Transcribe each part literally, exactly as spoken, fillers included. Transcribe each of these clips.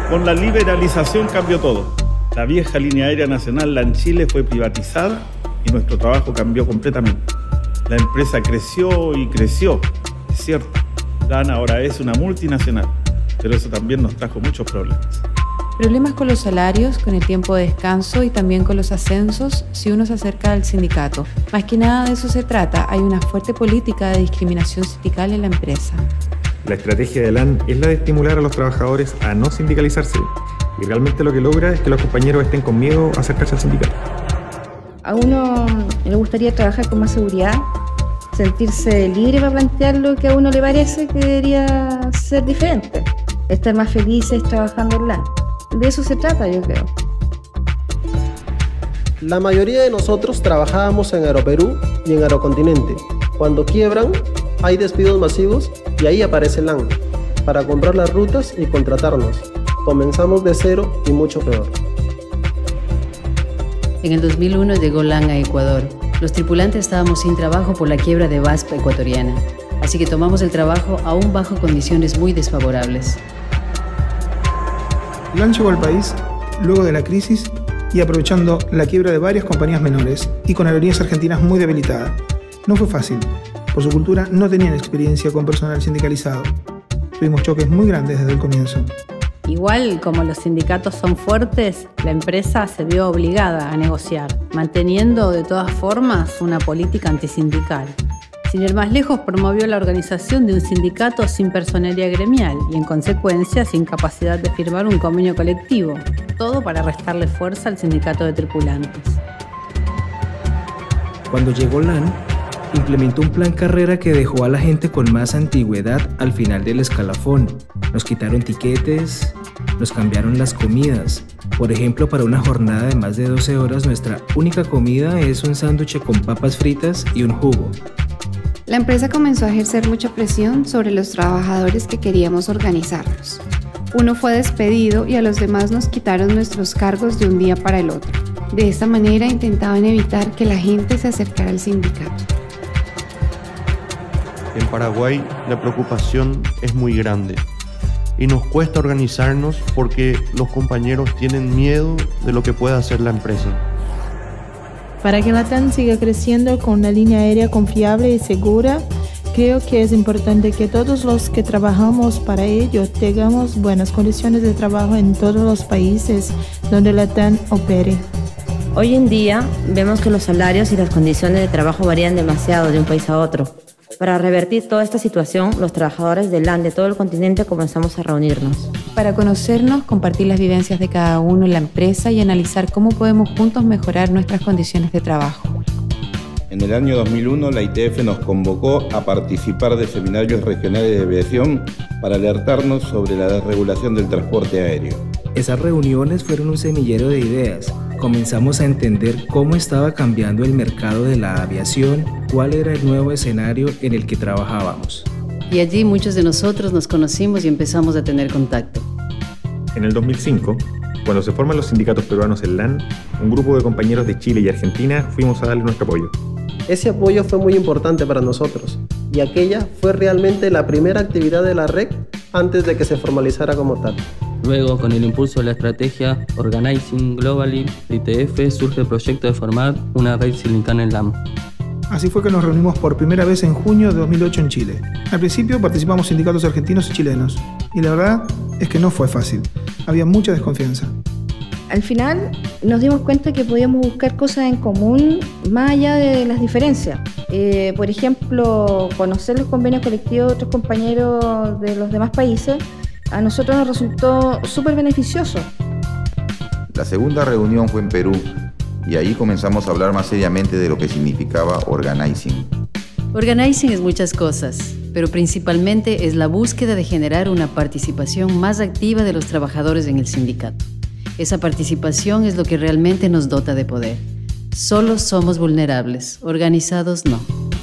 Con la liberalización cambió todo. La vieja línea aérea nacional LAN Chile fue privatizada y nuestro trabajo cambió completamente. La empresa creció y creció, es cierto. LAN ahora es una multinacional, pero eso también nos trajo muchos problemas. Problemas con los salarios, con el tiempo de descanso y también con los ascensos si uno se acerca al sindicato. Más que nada de eso se trata, hay una fuerte política de discriminación sindical en la empresa. La estrategia de LAN es la de estimular a los trabajadores a no sindicalizarse y realmente lo que logra es que los compañeros estén con miedo a acercarse al sindicato. A uno le gustaría trabajar con más seguridad, sentirse libre para plantear lo que a uno le parece que debería ser diferente, estar más felices trabajando en LAN. De eso se trata, yo creo. La mayoría de nosotros trabajábamos en Aeroperú y en Aerocontinente. Cuando quiebran, hay despidos masivos y ahí aparece LAN para comprar las rutas y contratarnos. Comenzamos de cero y mucho peor. En el dos mil uno llegó LAN a Ecuador. Los tripulantes estábamos sin trabajo por la quiebra de V A S P ecuatoriana, así que tomamos el trabajo aún bajo condiciones muy desfavorables. LAN llegó al país luego de la crisis y aprovechando la quiebra de varias compañías menores y con aerolíneas argentinas muy debilitadas. No fue fácil. Por su cultura no tenían experiencia con personal sindicalizado. Tuvimos choques muy grandes desde el comienzo. Igual, como los sindicatos son fuertes, la empresa se vio obligada a negociar, manteniendo de todas formas una política antisindical. Sin ir más lejos, promovió la organización de un sindicato sin personería gremial y, en consecuencia, sin capacidad de firmar un convenio colectivo. Todo para restarle fuerza al sindicato de tripulantes. Cuando llegó LAN, implementó un plan carrera que dejó a la gente con más antigüedad al final del escalafón. Nos quitaron tiquetes, nos cambiaron las comidas. Por ejemplo, para una jornada de más de doce horas, nuestra única comida es un sándwich con papas fritas y un jugo. La empresa comenzó a ejercer mucha presión sobre los trabajadores que queríamos organizarnos. Uno fue despedido y a los demás nos quitaron nuestros cargos de un día para el otro. De esta manera intentaban evitar que la gente se acercara al sindicato. En Paraguay la preocupación es muy grande y nos cuesta organizarnos porque los compañeros tienen miedo de lo que pueda hacer la empresa. Para que LATAM siga creciendo con una línea aérea confiable y segura, creo que es importante que todos los que trabajamos para ello tengamos buenas condiciones de trabajo en todos los países donde LATAM opere. Hoy en día vemos que los salarios y las condiciones de trabajo varían demasiado de un país a otro. Para revertir toda esta situación, los trabajadores de LAN de todo el continente comenzamos a reunirnos. Para conocernos, compartir las vivencias de cada uno en la empresa y analizar cómo podemos juntos mejorar nuestras condiciones de trabajo. En el año dos mil uno, la I T F nos convocó a participar de seminarios regionales de aviación para alertarnos sobre la desregulación del transporte aéreo. Esas reuniones fueron un semillero de ideas. Comenzamos a entender cómo estaba cambiando el mercado de la aviación, cuál era el nuevo escenario en el que trabajábamos. Y allí muchos de nosotros nos conocimos y empezamos a tener contacto. En el dos mil cinco, cuando se forman los sindicatos peruanos en LAN, un grupo de compañeros de Chile y Argentina fuimos a darle nuestro apoyo. Ese apoyo fue muy importante para nosotros y aquella fue realmente la primera actividad de la R E C antes de que se formalizara como tal. Luego, con el impulso de la estrategia Organizing Globally de I T F, surge el proyecto de formar una red sindical en LAN. Así fue que nos reunimos por primera vez en junio de dos mil ocho en Chile. Al principio participamos sindicatos argentinos y chilenos, y la verdad es que no fue fácil. Había mucha desconfianza. Al final nos dimos cuenta que podíamos buscar cosas en común más allá de las diferencias. Eh, por ejemplo, conocer los convenios colectivos de otros compañeros de los demás países a nosotros nos resultó súper beneficioso. La segunda reunión fue en Perú y ahí comenzamos a hablar más seriamente de lo que significaba organizing. Organizing es muchas cosas, pero principalmente es la búsqueda de generar una participación más activa de los trabajadores en el sindicato. Esa participación es lo que realmente nos dota de poder. Solo somos vulnerables, organizados no.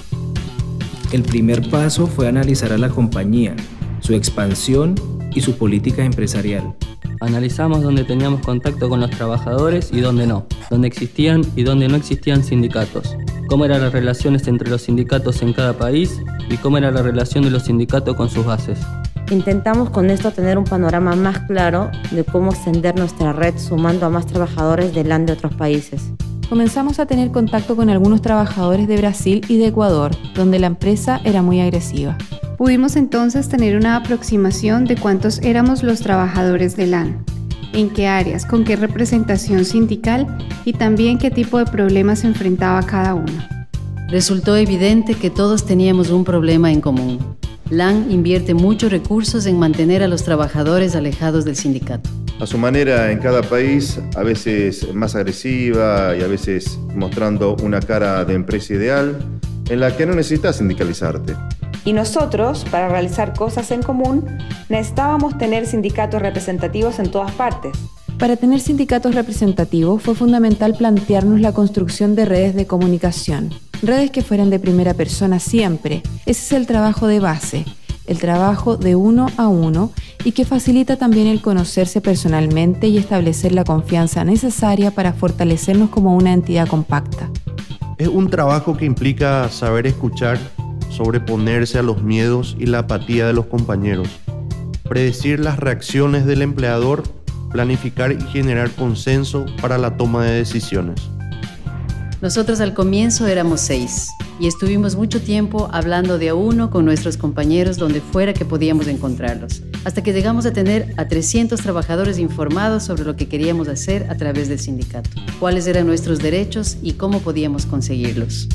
El primer paso fue analizar a la compañía, su expansión y su política empresarial. Analizamos dónde teníamos contacto con los trabajadores y dónde no, dónde existían y dónde no existían sindicatos, cómo eran las relaciones entre los sindicatos en cada país y cómo era la relación de los sindicatos con sus bases. Intentamos con esto tener un panorama más claro de cómo extender nuestra red sumando a más trabajadores de LAN de otros países. Comenzamos a tener contacto con algunos trabajadores de Brasil y de Ecuador, donde la empresa era muy agresiva. Pudimos entonces tener una aproximación de cuántos éramos los trabajadores de LAN, en qué áreas, con qué representación sindical y también qué tipo de problemas se enfrentaba cada uno. Resultó evidente que todos teníamos un problema en común. LAN invierte muchos recursos en mantener a los trabajadores alejados del sindicato. A su manera en cada país, a veces más agresiva y a veces mostrando una cara de empresa ideal en la que no necesitas sindicalizarte. Y nosotros, para realizar cosas en común, necesitábamos tener sindicatos representativos en todas partes. Para tener sindicatos representativos fue fundamental plantearnos la construcción de redes de comunicación, redes que fueran de primera persona siempre. Ese es el trabajo de base, el trabajo de uno a uno y que facilita también el conocerse personalmente y establecer la confianza necesaria para fortalecernos como una entidad compacta. Es un trabajo que implica saber escuchar, sobreponerse a los miedos y la apatía de los compañeros, predecir las reacciones del empleador, planificar y generar consenso para la toma de decisiones. Nosotros al comienzo éramos seis y estuvimos mucho tiempo hablando de a uno con nuestros compañeros donde fuera que podíamos encontrarlos, hasta que llegamos a tener a trescientos trabajadores informados sobre lo que queríamos hacer a través del sindicato, cuáles eran nuestros derechos y cómo podíamos conseguirlos.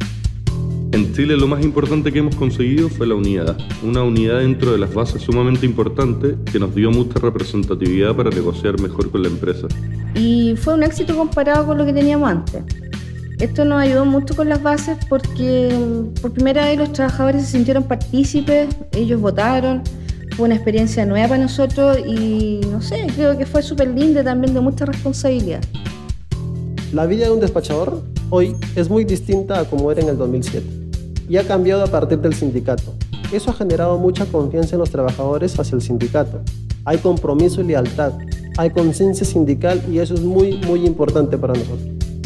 En Chile lo más importante que hemos conseguido fue la unidad, una unidad dentro de las bases sumamente importante que nos dio mucha representatividad para negociar mejor con la empresa. Y fue un éxito comparado con lo que teníamos antes. Esto nos ayudó mucho con las bases porque por primera vez los trabajadores se sintieron partícipes, ellos votaron, fue una experiencia nueva para nosotros y no sé, creo que fue súper linda también, de mucha responsabilidad. La vida de un despachador hoy es muy distinta a como era en el dos mil siete y ha cambiado a partir del sindicato. Eso ha generado mucha confianza en los trabajadores hacia el sindicato. Hay compromiso y lealtad, hay conciencia sindical y eso es muy, muy importante para nosotros.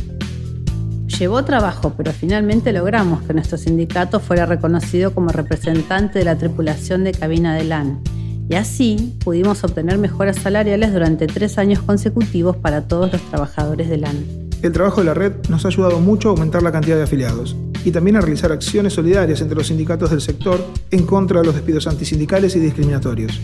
Llevó trabajo, pero finalmente logramos que nuestro sindicato fuera reconocido como representante de la tripulación de cabina de LAN. Y así pudimos obtener mejoras salariales durante tres años consecutivos para todos los trabajadores de LAN. El trabajo de la red nos ha ayudado mucho a aumentar la cantidad de afiliados y también a realizar acciones solidarias entre los sindicatos del sector en contra de los despidos antisindicales y discriminatorios.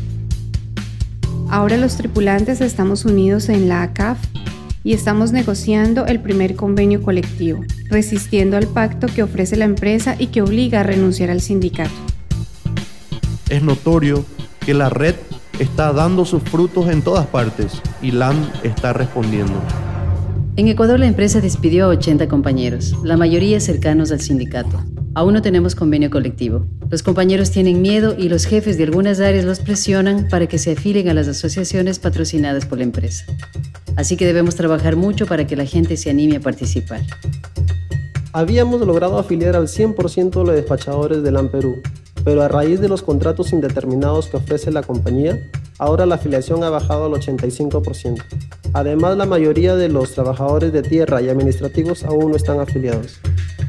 Ahora los tripulantes estamos unidos en la A C A F y estamos negociando el primer convenio colectivo, resistiendo al pacto que ofrece la empresa y que obliga a renunciar al sindicato. Es notorio que la red está dando sus frutos en todas partes y LAN está respondiendo. En Ecuador la empresa despidió a ochenta compañeros, la mayoría cercanos al sindicato. Aún no tenemos convenio colectivo. Los compañeros tienen miedo y los jefes de algunas áreas los presionan para que se afilien a las asociaciones patrocinadas por la empresa. Así que debemos trabajar mucho para que la gente se anime a participar. Habíamos logrado afiliar al cien por ciento de los despachadores de LAN Perú, pero a raíz de los contratos indeterminados que ofrece la compañía, ahora la afiliación ha bajado al ochenta y cinco por ciento. Además, la mayoría de los trabajadores de tierra y administrativos aún no están afiliados.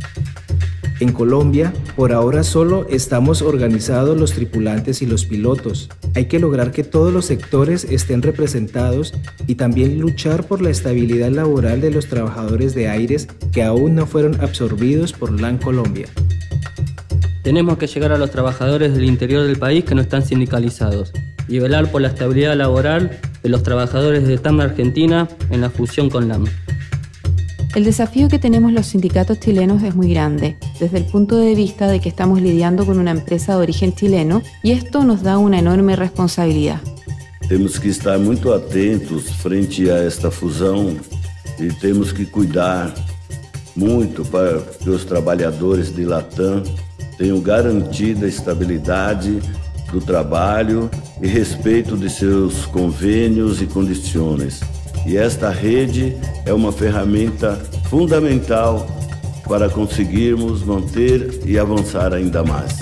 En Colombia, por ahora solo estamos organizados los tripulantes y los pilotos. Hay que lograr que todos los sectores estén representados y también luchar por la estabilidad laboral de los trabajadores de aires que aún no fueron absorbidos por LAN Colombia. Tenemos que llegar a los trabajadores del interior del país que no están sindicalizados y velar por la estabilidad laboral de los trabajadores de TAM Argentina en la fusión con LAN. El desafío que tenemos los sindicatos chilenos es muy grande, desde el punto de vista de que estamos lidiando con una empresa de origen chileno y esto nos da una enorme responsabilidad. Temos que estar muito atentos frente a esta fusão e temos que cuidar muito para que os trabalhadores de Latam tenham garantida a estabilidade do trabalho e respeito de seus convênios e condições. E esta rede é uma ferramenta fundamental para conseguirmos manter e avançar ainda mais.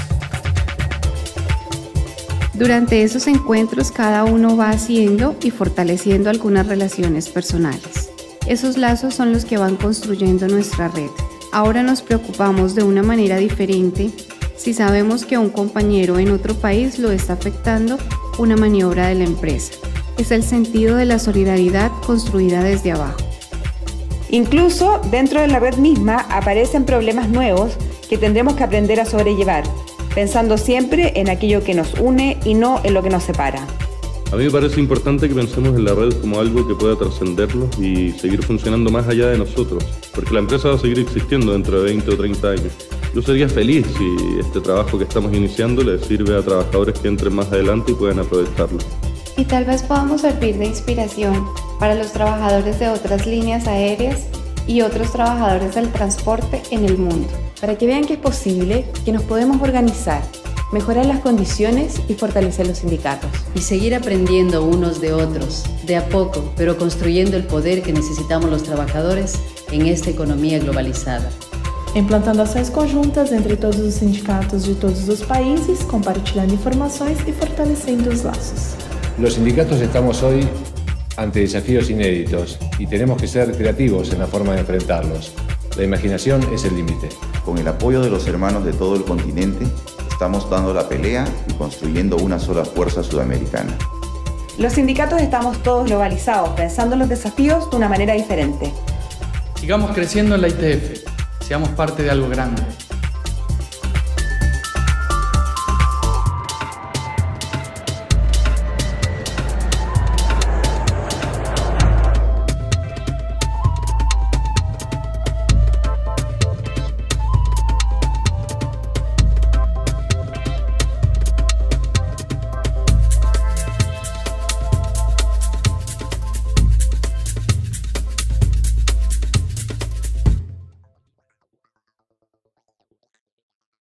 Durante esos encuentros, cada uno va haciendo y fortaleciendo algunas relaciones personales. Esos lazos son los que van construyendo nuestra red. Ahora nos preocupamos de una manera diferente si sabemos que un compañero en otro país lo está afectando una maniobra de la empresa. Es el sentido de la solidaridad construida desde abajo. Incluso dentro de la red misma aparecen problemas nuevos que tendremos que aprender a sobrellevar, pensando siempre en aquello que nos une y no en lo que nos separa. A mí me parece importante que pensemos en la red como algo que pueda trascendernos y seguir funcionando más allá de nosotros, porque la empresa va a seguir existiendo dentro de veinte o treinta años. Yo sería feliz si este trabajo que estamos iniciando le sirve a trabajadores que entren más adelante y puedan aprovecharlo. Y tal vez podamos servir de inspiración para los trabajadores de otras líneas aéreas y otros trabajadores del transporte en el mundo. Para que vean que es posible, que nos podemos organizar, mejorar las condiciones y fortalecer los sindicatos. Y seguir aprendiendo unos de otros, de a poco, pero construyendo el poder que necesitamos los trabajadores en esta economía globalizada. Implantando ações conjuntas entre todos os sindicatos de todos os países, compartilhando informações y fortalecendo os laços. Los sindicatos estamos hoy ante desafíos inéditos y tenemos que ser creativos en la forma de enfrentarlos. La imaginación es el límite. Con el apoyo de los hermanos de todo el continente, estamos dando la pelea y construyendo una sola fuerza sudamericana. Los sindicatos estamos todos globalizados, pensando en los desafíos de una manera diferente. Sigamos creciendo en la I T F, seamos parte de algo grande.